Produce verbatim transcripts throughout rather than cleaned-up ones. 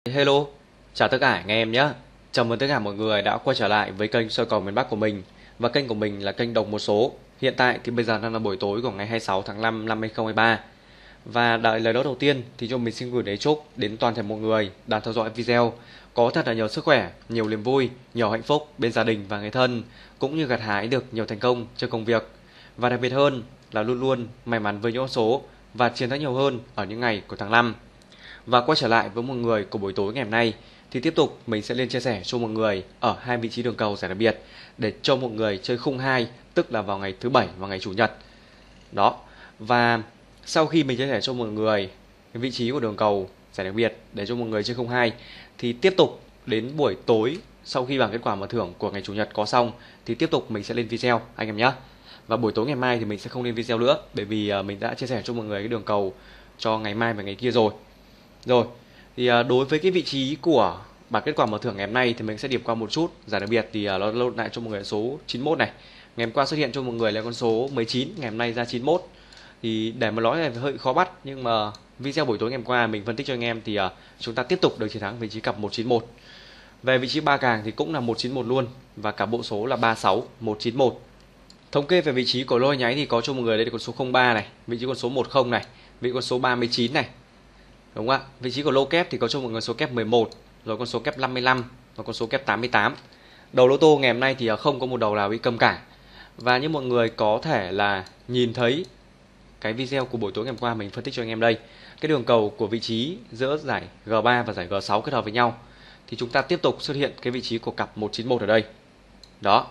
Hello, chào tất cả anh em nhé. Chào mừng tất cả mọi người đã quay trở lại với kênh soi cầu miền Bắc của mình. Và kênh của mình là kênh đồng một số. Hiện tại thì bây giờ đang là buổi tối của ngày hai mươi sáu tháng năm năm hai không hai ba. Và đợi lời nói đầu tiên thì cho mình xin gửi đến chúc đến toàn thể mọi người đang theo dõi video có thật là nhiều sức khỏe, nhiều niềm vui, nhiều hạnh phúc bên gia đình và người thân, cũng như gặt hái được nhiều thành công trên công việc. Và đặc biệt hơn là luôn luôn may mắn với những con số và chiến thắng nhiều hơn ở những ngày của tháng năm. Và quay trở lại với một người của buổi tối ngày hôm nay thì tiếp tục mình sẽ lên chia sẻ cho mọi người ở hai vị trí đường cầu giải đặc biệt để cho mọi người chơi khung hai, tức là vào ngày thứ bảy và ngày chủ nhật. Đó. Và sau khi mình chia sẻ cho mọi người cái vị trí của đường cầu giải đặc biệt để cho mọi người chơi khung hai thì tiếp tục đến buổi tối sau khi bảng kết quả mở thưởng của ngày chủ nhật có xong thì tiếp tục mình sẽ lên video anh em nhé. Và buổi tối ngày mai thì mình sẽ không lên video nữa bởi vì mình đã chia sẻ cho mọi người cái đường cầu cho ngày mai và ngày kia rồi. Rồi, thì đối với cái vị trí của bảng kết quả mở thưởng ngày hôm nay thì mình sẽ điểm qua một chút. Giải đặc biệt thì nó load lại cho mọi người số chín mươi mốt này. Ngày hôm qua xuất hiện cho mọi người là con số mười chín, ngày hôm nay ra chín mươi mốt. Thì để mà nói là hơi khó bắt, nhưng mà video buổi tối ngày hôm qua mình phân tích cho anh em thì chúng ta tiếp tục được chiến thắng vị trí cặp một chín một. Về vị trí ba càng thì cũng là một chín một luôn và cả bộ số là ba sáu một chín một. Thống kê về vị trí của lô nháy thì có cho mọi người đây là con số không ba này, vị trí con số một không này, vị trí con số ba mươi chín này. Đúng không ạ? Vị trí của lô kép thì có cho mọi người số kép mười một, rồi con số kép năm mươi lăm và con số kép tám mươi tám. Đầu lô tô ngày hôm nay thì không có một đầu nào bị cầm cả. Và như mọi người có thể là nhìn thấy cái video của buổi tối ngày hôm qua mình phân tích cho anh em đây, cái đường cầu của vị trí giữa giải G ba và giải G sáu kết hợp với nhau thì chúng ta tiếp tục xuất hiện cái vị trí của cặp một chín một ở đây. Đó.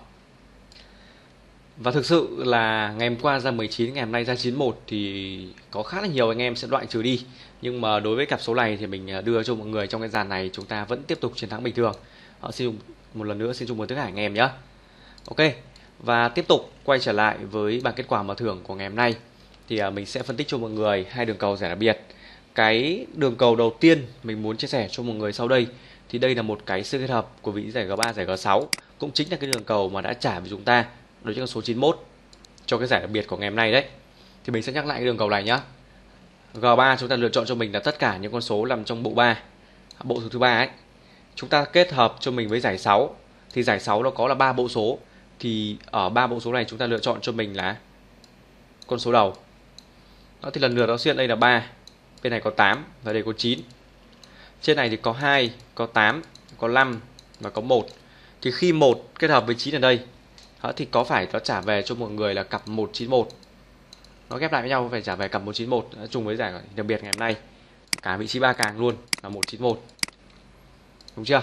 Và thực sự là ngày hôm qua ra mười chín, ngày hôm nay ra chín mươi mốt thì có khá là nhiều anh em sẽ loại trừ đi. Nhưng mà đối với cặp số này thì mình đưa cho mọi người trong cái dàn này chúng ta vẫn tiếp tục chiến thắng bình thường. Họ xin một lần nữa xin chúc mừng tất cả anh em nhé. Ok, và tiếp tục quay trở lại với bảng kết quả mở thưởng của ngày hôm nay thì mình sẽ phân tích cho mọi người hai đường cầu giải đặc biệt. Cái đường cầu đầu tiên mình muốn chia sẻ cho mọi người sau đây thì đây là một cái sự kết hợp của vị giải G ba, giải G sáu, cũng chính là cái đường cầu mà đã trả với chúng ta đối với con số chín mươi mốt cho cái giải đặc biệt của ngày hôm nay đấy. Thì mình sẽ nhắc lại cái đường cầu này nhá. G ba chúng ta lựa chọn cho mình là tất cả những con số nằm trong bộ ba, bộ số thứ ba ấy. Chúng ta kết hợp cho mình với giải sáu thì giải sáu nó có là ba bộ số, thì ở ba bộ số này chúng ta lựa chọn cho mình là con số đầu. Đó thì lần lượt nó xuyên đây là ba, bên này có tám và đây có chín. Trên này thì có hai, có tám, có năm và có một. Thì khi một kết hợp với chín ở đây, đó thì có phải nó trả về cho mọi người là cặp một chín một. Nó ghép lại với nhau phải trả về cặp một chín một trùng với giải đặc biệt ngày hôm nay. Cả vị trí ba càng luôn là một chín một. Đúng chưa?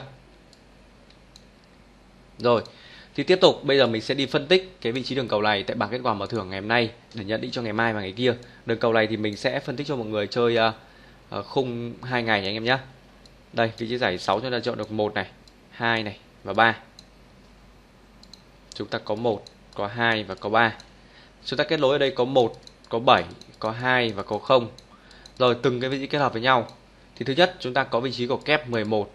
Rồi, thì tiếp tục bây giờ mình sẽ đi phân tích cái vị trí đường cầu này tại bảng kết quả mở thưởng ngày hôm nay để nhận định cho ngày mai và ngày kia. Đường cầu này thì mình sẽ phân tích cho mọi người chơi uh, uh, khung hai ngày anh em nhé. Đây, vị trí giải sáu chúng ta chọn được một này, hai này và ba. Chúng ta có một, có hai và có ba. Chúng ta kết nối ở đây có một, có bảy, có hai và có không. Rồi từng cái vị trí kết hợp với nhau. Thì thứ nhất chúng ta có vị trí của kép mười một.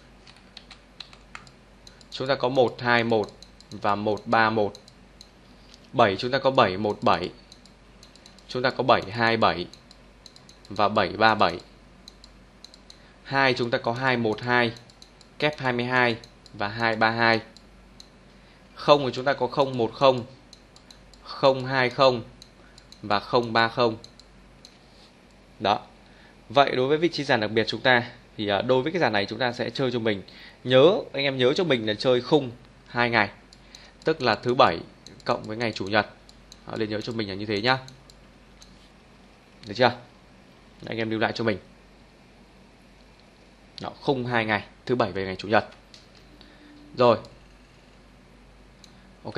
Chúng ta có một hai một và một ba một. bảy chúng ta có bảy một bảy. Chúng ta có bảy hai bảy và bảy ba bảy. hai chúng ta có hai một hai, kép hai mươi hai và hai ba hai. Không thì chúng ta có không một không, không hai không và không ba không. Đó. Vậy đối với vị trí dàn đặc biệt chúng ta thì đối với cái dàn này chúng ta sẽ chơi cho mình, nhớ anh em nhớ cho mình là chơi khung hai ngày, tức là thứ bảy cộng với ngày chủ nhật. Đó, nên nhớ cho mình là như thế nhá. Được chưa? Anh em lưu lại cho mình. Đó, khung hai ngày, thứ bảy về ngày chủ nhật. Rồi. Ok.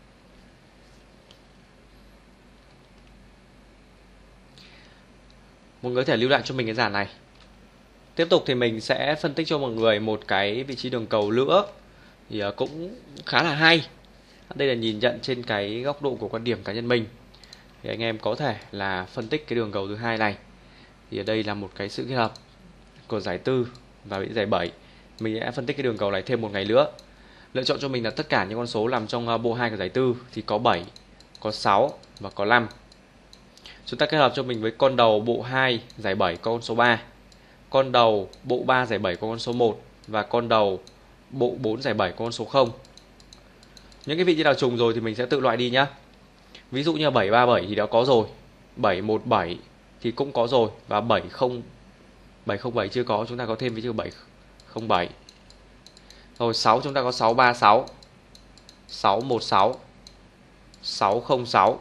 Mọi người có thể lưu lại cho mình cái dàn này. Tiếp tục thì mình sẽ phân tích cho mọi người một cái vị trí đường cầu nữa thì cũng khá là hay. Đây là nhìn nhận trên cái góc độ của quan điểm cá nhân mình. Thì anh em có thể là phân tích cái đường cầu thứ hai này. Thì ở đây là một cái sự kết hợp của giải tư và vị giải bảy. Mình sẽ phân tích cái đường cầu này thêm một ngày nữa. Lựa chọn cho mình là tất cả những con số nằm trong bộ hai của giải tư thì có bảy, có sáu và có năm. Chúng ta kết hợp cho mình với con đầu bộ hai giải bảy có con số ba. con đầu bộ ba giải bảy có con số một và con đầu bộ bốn giải bảy có con số không. Những cái vị trí nào trùng rồi thì mình sẽ tự loại đi nhá. Ví dụ như bảy ba bảy thì đã có rồi, bảy một bảy thì cũng có rồi, và bảy không bảy không bảy chưa có, chúng ta có thêm vị trí bảy không bảy. Rồi sáu chúng ta có sáu ba sáu, sáu một sáu, sáu không sáu.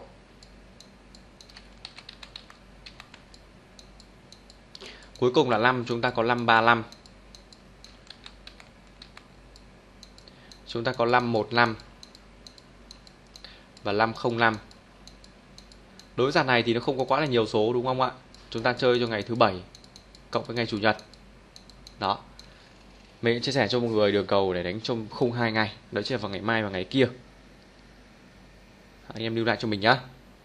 Cuối cùng là năm, chúng ta có năm ba năm. Chúng ta có năm một năm và năm không năm. Đối với dàn này thì nó không có quá là nhiều số đúng không ạ? Chúng ta chơi cho ngày thứ bảy cộng với ngày chủ nhật. Đó. Mình sẽ chia sẻ cho mọi người đường cầu để đánh trong khung hai ngày, đó chính là vào ngày mai và ngày kia. Anh em lưu lại cho mình nhá.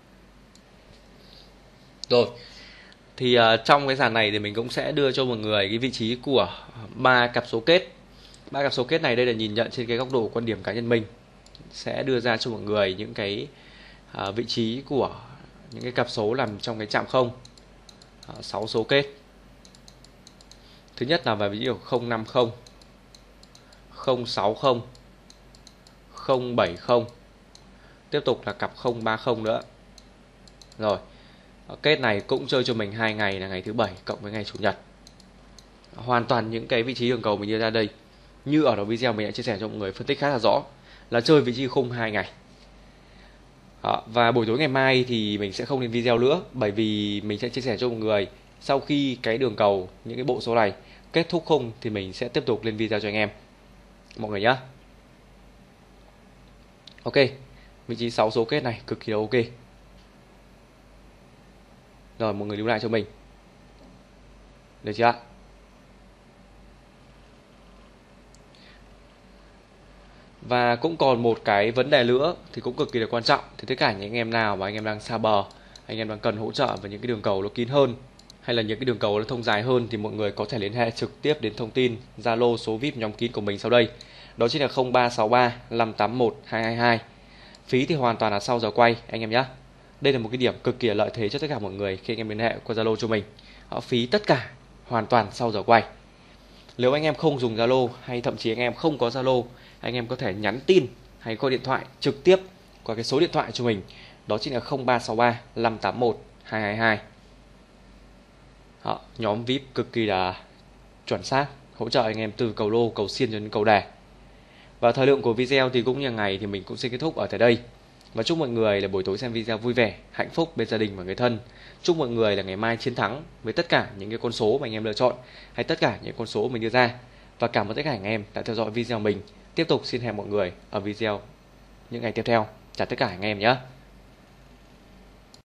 Rồi. Thì uh, trong cái dàn này thì mình cũng sẽ đưa cho mọi người cái vị trí của ba cặp số kết. Ba cặp số kết này đây là nhìn nhận trên cái góc độ quan điểm cá nhân mình, sẽ đưa ra cho mọi người những cái uh, vị trí của những cái cặp số nằm trong cái chạm không, uh, sáu số kết. Thứ nhất là về ví dụ không năm không, không sáu không, không bảy không. Tiếp tục là cặp không ba không nữa. Rồi. Kết này cũng chơi cho mình hai ngày là ngày thứ bảy cộng với ngày chủ nhật. Hoàn toàn những cái vị trí đường cầu mình đưa ra đây, như ở đầu video mình đã chia sẻ cho mọi người phân tích khá là rõ, là chơi vị trí khung hai ngày. Đó, và buổi tối ngày mai thì mình sẽ không lên video nữa, bởi vì mình sẽ chia sẻ cho mọi người sau khi cái đường cầu những cái bộ số này kết thúc khung thì mình sẽ tiếp tục lên video cho anh em mọi người nhé. Ok, vị trí sáu số kết này cực kỳ là ok. Rồi mọi người lưu lại cho mình, được chưa ạ? Và cũng còn một cái vấn đề nữa thì cũng cực kỳ là quan trọng. Thì tất cả những anh em nào mà anh em đang xa bờ, anh em đang cần hỗ trợ về những cái đường cầu nó kín hơn, hay là những cái đường cầu nó thông dài hơn, thì mọi người có thể liên hệ trực tiếp đến thông tin Zalo số vi ai pi nhóm kín của mình sau đây. Đó chính là không ba sáu ba năm tám một hai hai hai. Phí thì hoàn toàn là sau giờ quay anh em nhé. Đây là một cái điểm cực kỳ lợi thế cho tất cả mọi người khi anh em liên hệ qua Zalo cho mình. Họ phí tất cả hoàn toàn sau giờ quay. Nếu anh em không dùng Zalo, hay thậm chí anh em không có Zalo, anh em có thể nhắn tin hay gọi điện thoại trực tiếp qua cái số điện thoại cho mình. Đó chính là không ba sáu ba năm tám một hai hai hai. Đó, nhóm vi ai pi cực kỳ là chuẩn xác, hỗ trợ anh em từ cầu lô, cầu xiên cho đến cầu đề. Và thời lượng của video thì cũng như ngày thì mình cũng xin kết thúc ở tại đây. Và chúc mọi người là buổi tối xem video vui vẻ, hạnh phúc bên gia đình và người thân. Chúc mọi người là ngày mai chiến thắng với tất cả những cái con số mà anh em lựa chọn, hay tất cả những con số mình đưa ra. Và cảm ơn tất cả anh em đã theo dõi video mình. Tiếp tục xin hẹn mọi người ở video những ngày tiếp theo. Chào tất cả anh em nhé.